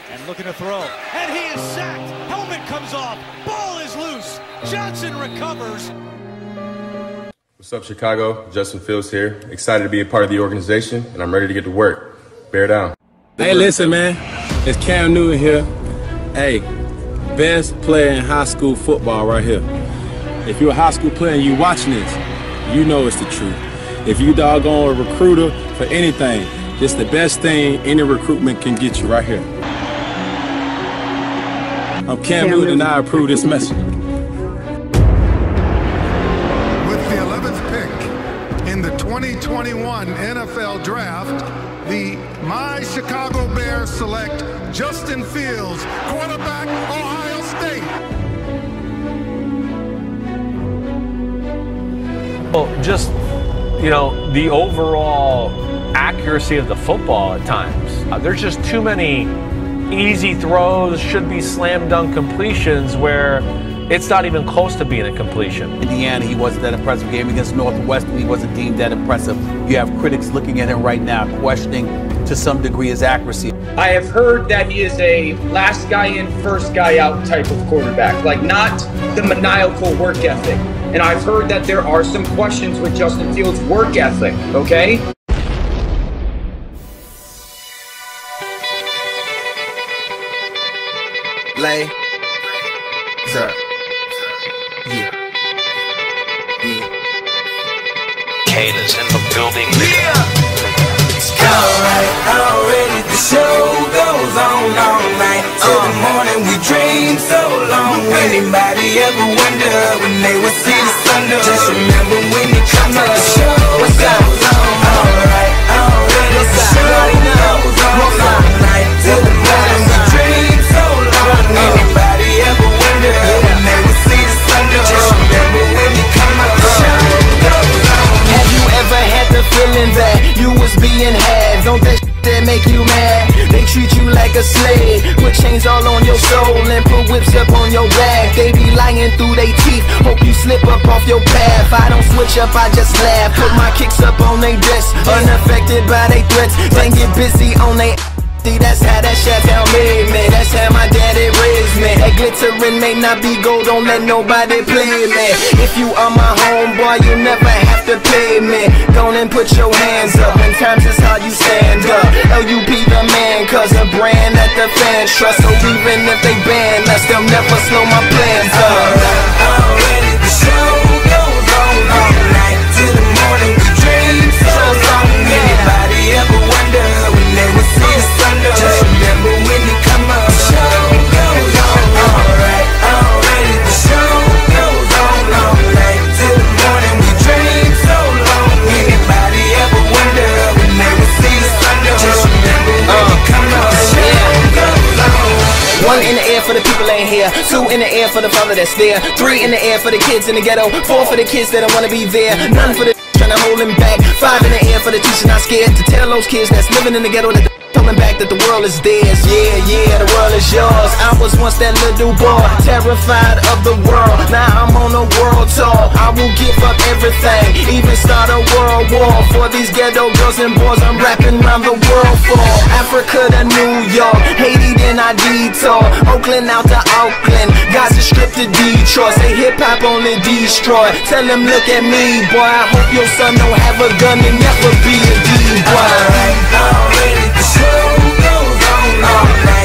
And looking to throw. And he is sacked. Helmet comes off. Ball is loose. Johnson recovers. What's up, Chicago? Justin Fields here. Excited to be a part of the organization, and I'm ready to get to work. Bear down. Hey, listen, man. It's Cam Newton here. Hey, best player in high school football right here. If you're a high school player and you watching this, you know it's the truth. If you doggone a recruiter for anything, it's the best thing any recruitment can get you right here. I'm Cam Newton and I approve this message. With the 11th pick in the 2021 NFL Draft, the My Chicago Bears select Justin Fields, quarterback, Ohio State. Well, just, you know, the overall accuracy of the football at times. There's just too many easy throws, should be slam dunk completions where it's not even close to being a completion. Indiana, he wasn't that impressive. Game against Northwestern, he wasn't deemed that impressive. You have critics looking at him right now, questioning to some degree his accuracy. I have heard that he is a last guy in, first guy out type of quarterback, like not the maniacal work ethic. And I've heard that there are some questions with Justin Fields' work ethic, okay? Lay, sir, yeah. Kane is in the building. Alright, already the show goes on all night. Till the morning we dream so long. Anybody ever wonder when they would see the sun? Just remember when you come up, the show goes on. Alright, already the show goes on all night. Till the morning we dream so long. Anybody ever wonder when they would see the sun? Just remember when you come up, the show goes on. Have you ever had the feeling that you was being had? Don't that that make you mad? They treat you like a slave, put chains all on your soul and put whips up on your back. They be lying through they teeth, hope you slip up off your path. I don't switch up, I just laugh. Put my kicks up on they desk, unaffected by they threats. Then get busy on they. That's how that Chi-Town made me. That's how my daddy raised me. That glittering may not be gold, don't let nobody play me. If you are my homeboy, you never have to pay me. Go and put your hands up. When times is hard, you stand up. LUP the man, cause a brand that the fans trust. So even if they ban us, they'll never slow my plans up. Already the show goes on all night. Till the morning we dream so long. Anybody ever wonder when they would see the sun? Just remember when you come up, the show goes on. Alright, already the show goes on all night. Till the morning we dream so long. Anybody ever wonder when they would see the sun? Just remember when you come up, the show goes on. One in the air for the people ain't here. Two in the air for the father that's there. Three in the air for the kids in the ghetto. Four for the kids that don't wanna be there. None for the trying to hold him back. Five in the air for the teacher not scared to tell those kids that's living in the ghetto that coming back that the world is theirs. Yeah, yeah, the world is yours. I was once that little boy, terrified of the world. Now I'm on a world tour. I will give up everything, even start a world war. For these ghetto girls and boys I'm rapping around the world for. Africa to New York, Haiti then I detour. Oakland out to Auckland, Gaza Strip to Detroit. Say hip hop only destroy. Tell them look at me, boy. I hope your son don't have a gun and never be a D-boy. Already the show goes on all night.